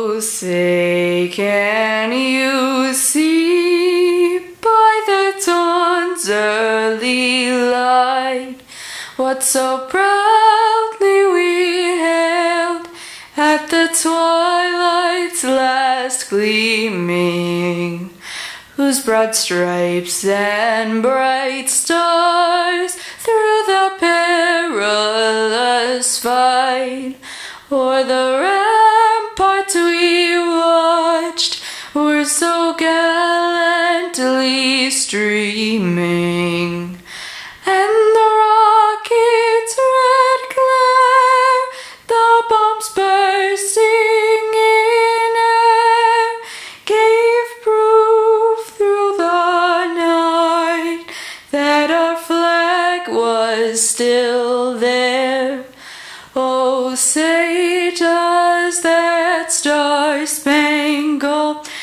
Oh, say, can you see by the dawn's early light what so proudly we hailed at the twilight's last gleaming, whose broad stripes and bright stars through the perilous fight o'er the ramparts we watched were so gallantly streaming, and the rocket's red glare, the bombs bursting in air, gave proof through the night that our flag was still there. Oh, say does that star-spangled